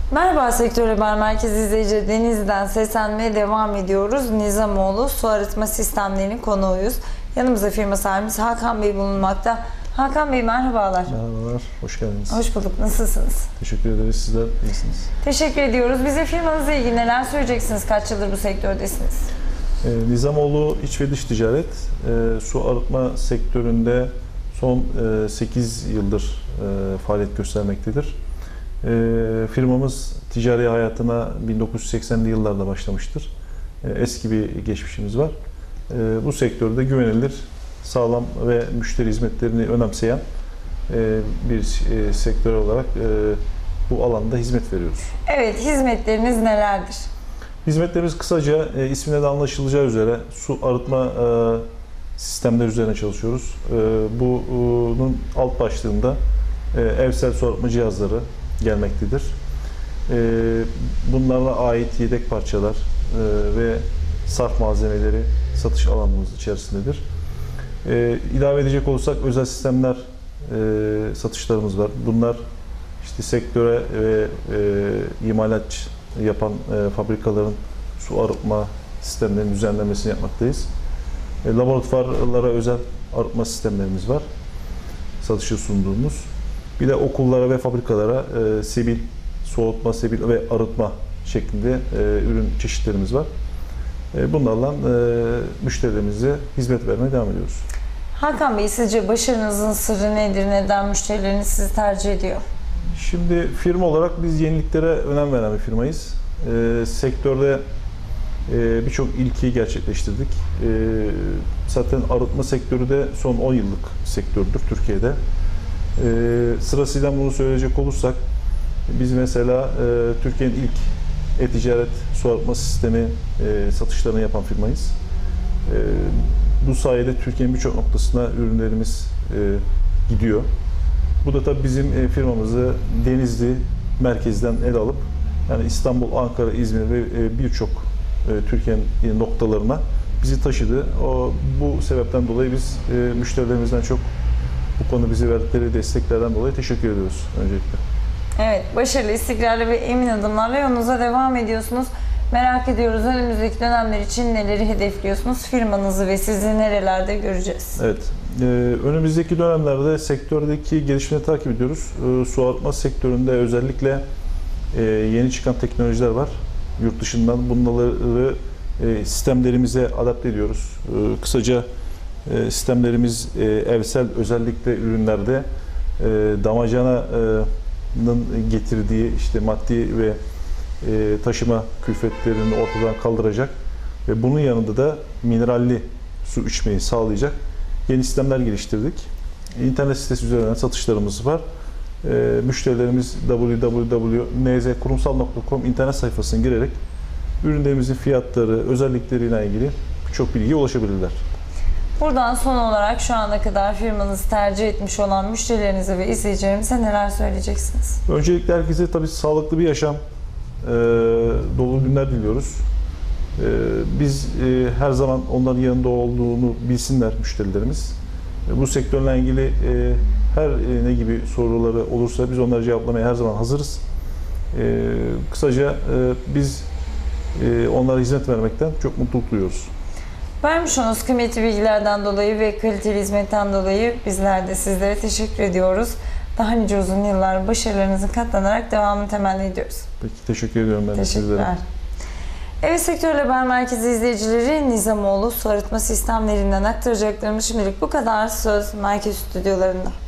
Merhaba Sektör Haber Merkezi izleyicileri, Denizli'den seslenmeye devam ediyoruz. Nizamoğlu Su Arıtma Sistemlerinin konuğuyuz. Yanımızda firma sahibimiz Hakan Bey bulunmakta. Hakan Bey merhabalar. Merhabalar, hoş geldiniz. Hoş bulduk, nasılsınız? Teşekkür ederiz, sizler iyisiniz. Teşekkür ediyoruz. Bize firmanızla ilgili neler söyleyeceksiniz? Kaç yıldır bu sektördesiniz? Nizamoğlu İç ve Dış Ticaret, su arıtma sektöründe son 8 yıldır faaliyet göstermektedir. Firmamız ticari hayatına 1980'li yıllarda başlamıştır. Eski bir geçmişimiz var. Bu sektörde güvenilir, sağlam ve müşteri hizmetlerini önemseyen bir sektör olarak bu alanda hizmet veriyoruz. Evet, hizmetleriniz nelerdir? Hizmetlerimiz kısaca ismine de anlaşılacağı üzere su arıtma sistemleri üzerine çalışıyoruz. Bunun alt başlığında evsel su arıtma cihazları gelmektedir. Bunlarla ait yedek parçalar ve sarf malzemeleri satış alanımız içerisindedir. İlave edecek olursak özel sistemler satışlarımız var. Bunlar işte sektöre ve imalat yapan fabrikaların su arıtma sistemlerinin düzenlemesini yapmaktayız. Laboratuvarlara özel arıtma sistemlerimiz var. Satışa sunduğumuz. Bir de okullara ve fabrikalara sebil, soğutma, sebil ve arıtma şeklinde ürün çeşitlerimiz var. Bunlarla müşterilerimize hizmet vermeye devam ediyoruz. Hakan Bey, sizce başarınızın sırrı nedir? Neden müşterileriniz sizi tercih ediyor? Şimdi firma olarak biz yeniliklere önem veren bir firmayız. Sektörde birçok ilkiyi gerçekleştirdik. Zaten arıtma sektörü de son 10 yıllık sektördür Türkiye'de. Sırasıyla bunu söyleyecek olursak, biz mesela Türkiye'nin ilk e-ticaret su arıtma sistemi satışlarını yapan firmayız. Bu sayede Türkiye'nin birçok noktasına ürünlerimiz gidiyor. Bu da tabii bizim firmamızı Denizli merkezden ele alıp yani İstanbul, Ankara, İzmir ve birçok Türkiye'nin noktalarına bizi taşıdı. Bu sebepten dolayı biz müşterilerimizden çok bu konu bize verdikleri desteklerden dolayı teşekkür ediyoruz öncelikle. Evet, başarılı, istikrarlı ve emin adımlarla yolunuza devam ediyorsunuz. Merak ediyoruz, önümüzdeki dönemler için neleri hedefliyorsunuz? Firmanızı ve sizi nerelerde göreceğiz? Evet, önümüzdeki dönemlerde sektördeki gelişmeleri takip ediyoruz. Su arıtma sektöründe özellikle yeni çıkan teknolojiler var. Yurt dışından bunları sistemlerimize adapte ediyoruz. Kısaca sistemlerimiz evsel özellikle ürünlerde damacananın getirdiği işte maddi ve taşıma külfetlerini ortadan kaldıracak ve bunun yanında da mineralli su içmeyi sağlayacak yeni sistemler geliştirdik. İnternet sitesi üzerinden satışlarımız var. Müşterilerimiz www.nzkurumsal.com internet sayfasına girerek ürünlerimizin fiyatları, özellikleriyle ilgili birçok bilgiye ulaşabilirler. Buradan son olarak şu ana kadar firmanızı tercih etmiş olan müşterilerinize ve izleyicilerimize neler söyleyeceksiniz? Öncelikle herkese tabii sağlıklı bir yaşam, dolu günler diliyoruz. Biz her zaman onların yanında olduğunu bilsinler müşterilerimiz. Bu sektörle ilgili her ne gibi soruları olursa biz onları cevaplamaya her zaman hazırız. Kısaca biz onlara hizmet vermekten çok mutluluk duyuyoruz. Vermiş olduğunuz kıymetli bilgilerden dolayı ve kaliteli hizmetten dolayı bizler de sizlere teşekkür ediyoruz. Daha nice uzun yıllar başarılarınızın katlanarak devamını temenni ediyoruz. Peki, teşekkür ediyorum ben de sizlere. Teşekkürler. Evet, Sektör Haber Merkezi izleyicileri, Nizamoğlu Su Arıtma Sistemlerinden aktaracaklarımız şimdilik bu kadar. Söz merkez stüdyolarında.